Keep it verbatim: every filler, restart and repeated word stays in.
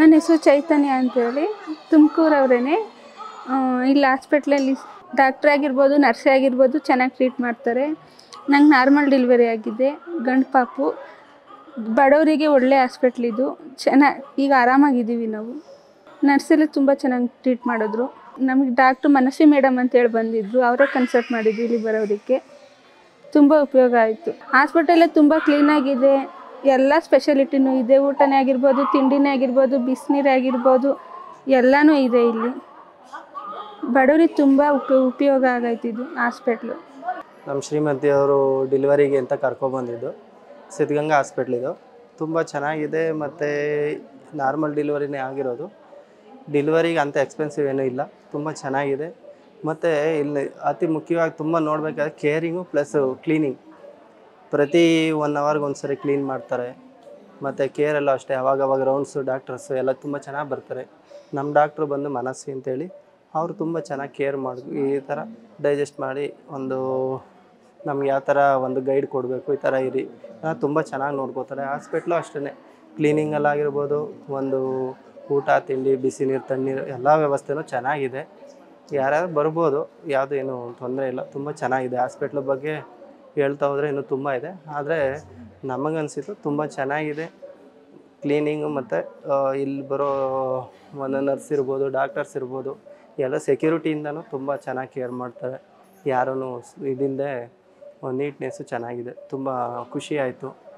ನನ್ನ ಹೆಸರು ಚೈತನ್ಯ ಅಂತೇಳಿ, ತುಮಕೂರವ್ರೇ. ಇಲ್ಲಿ ಹಾಸ್ಪಿಟ್ಲಲ್ಲಿ ಡಾಕ್ಟ್ರ್ ಆಗಿರ್ಬೋದು, ನರ್ಸೇ ಆಗಿರ್ಬೋದು ಚೆನ್ನಾಗಿ ಟ್ರೀಟ್ ಮಾಡ್ತಾರೆ. ನಂಗೆ ನಾರ್ಮಲ್ ಡೆಲಿವರಿ ಆಗಿದೆ, ಗಂಡು ಪಾಪು. ಬಡವರಿಗೆ ಒಳ್ಳೆ ಹಾಸ್ಪಿಟ್ಲಿದು, ಚೆನ್ನಾಗಿ ಈಗ ಆರಾಮಾಗಿದ್ದೀವಿ ನಾವು. ನರ್ಸೆಲ್ಲ ತುಂಬ ಚೆನ್ನಾಗಿ ಟ್ರೀಟ್ ಮಾಡಿದ್ರು. ನಮಗೆ ಡಾಕ್ಟ್ರು ಮನಸ್ವಿ ಮೇಡಮ್ ಅಂತೇಳಿ ಬಂದಿದ್ದರು, ಅವರೇ ಕನ್ಸಲ್ಟ್ ಮಾಡಿದ್ದು ಇಲ್ಲಿ ಬರೋದಕ್ಕೆ. ತುಂಬ ಉಪಯೋಗ ಆಯಿತು. ಹಾಸ್ಪಿಟಲೇ ತುಂಬ ಕ್ಲೀನಾಗಿದೆ, ಎಲ್ಲ ಸ್ಪೆಷಾಲಿಟಿನೂ ಇದೆ. ಊಟನೇ ಆಗಿರ್ಬೋದು, ತಿಂಡಿನೇ ಆಗಿರ್ಬೋದು, ಬಿಸಿನೀರೇ ಆಗಿರ್ಬೋದು, ಎಲ್ಲನೂ ಇದೆ ಇಲ್ಲಿ. ಬಡವ್ರಿಗೆ ತುಂಬ ಉಪ ಉಪಯೋಗ ಆಗೈತಿದು ಹಾಸ್ಪಿಟ್ಲು. ನಮ್ಮ ಶ್ರೀಮತಿಯವರು ಡೆಲಿವರಿಗೆ ಅಂತ ಕರ್ಕೊಬಂದಿದ್ದು ಸಿದ್ಧಗಂಗಾ ಹಾಸ್ಪಿಟ್ಲಿದು. ತುಂಬ ಚೆನ್ನಾಗಿದೆ ಮತ್ತು ನಾರ್ಮಲ್ ಡೆಲಿವರಿನೇ ಆಗಿರೋದು. ಡೆಲಿವರಿಗೆ ಅಂಥ ಎಕ್ಸ್ಪೆನ್ಸಿವ್ ಏನೂ ಇಲ್ಲ, ತುಂಬ ಚೆನ್ನಾಗಿದೆ. ಮತ್ತು ಇಲ್ಲಿ ಅತಿ ಮುಖ್ಯವಾಗಿ ತುಂಬ ನೋಡಬೇಕಾದ್ರೆ ಕೇರಿಂಗು ಪ್ಲಸ್ಸು ಕ್ಲೀನಿಂಗ್. ಪ್ರತಿ ಒನ್ ಅವರ್ಗೆ ಒಂದು ಸರಿ ಕ್ಲೀನ್ ಮಾಡ್ತಾರೆ. ಮತ್ತು ಕೇರೆಲ್ಲ ಅಷ್ಟೇ, ಅವಾಗವಾಗ ರೌಂಡ್ಸು ಡಾಕ್ಟರ್ಸು ಎಲ್ಲ ತುಂಬ ಚೆನ್ನಾಗಿ ಬರ್ತಾರೆ. ನಮ್ಮ ಡಾಕ್ಟ್ರು ಬಂದು ಮನಸ್ವಿ ಅಂತೇಳಿ, ಅವರು ತುಂಬ ಚೆನ್ನಾಗಿ ಕೇರ್ ಮಾಡಿ ಈ ಥರ ಡೈಜೆಸ್ಟ್ ಮಾಡಿ ಒಂದು ನಮ್ಗೆ ಯಾವ ಥರ ಒಂದು ಗೈಡ್ ಕೊಡಬೇಕು, ಈ ಥರ ಇರಿ, ತುಂಬ ಚೆನ್ನಾಗಿ ನೋಡ್ಕೋತಾರೆ. ಹಾಸ್ಪಿಟ್ಲು ಅಷ್ಟೇ, ಕ್ಲೀನಿಂಗಲ್ಲಾಗಿರ್ಬೋದು, ಒಂದು ಊಟ ತಿಂಡಿ ಬಿಸಿ ನೀರು ತಣ್ಣೀರು ಎಲ್ಲ ವ್ಯವಸ್ಥೆನೂ ಚೆನ್ನಾಗಿದೆ. ಯಾರ್ಯಾರು ಬರ್ಬೋದು, ಯಾವುದೂ ಏನೂ ತೊಂದರೆ ಇಲ್ಲ, ತುಂಬ ಚೆನ್ನಾಗಿದೆ. ಹಾಸ್ಪಿಟ್ಲ್ ಬಗ್ಗೆ ಹೇಳ್ತಾ ಹೋದರೆ ಇನ್ನೂ ತುಂಬ ಇದೆ, ಆದರೆ ನಮಗನ್ಸಿದ್ದು ತುಂಬ ಚೆನ್ನಾಗಿದೆ. ಕ್ಲೀನಿಂಗು ಮತ್ತು ಇಲ್ಲಿ ಬರೋ ಒಂದು ನರ್ಸ್ ಇರ್ಬೋದು, ಡಾಕ್ಟರ್ಸ್ ಇರ್ಬೋದು, ಎಲ್ಲ ಸೆಕ್ಯೂರಿಟಿಯಿಂದನೂ ತುಂಬ ಚೆನ್ನಾಗಿ ಕೇರ್ ಮಾಡ್ತಾರೆ. ಯಾರೂ ಇದಿಂದೆ ನೀಟ್ನೆಸ್ಸು ಚೆನ್ನಾಗಿದೆ, ತುಂಬ ಖುಷಿ ಆಯಿತು.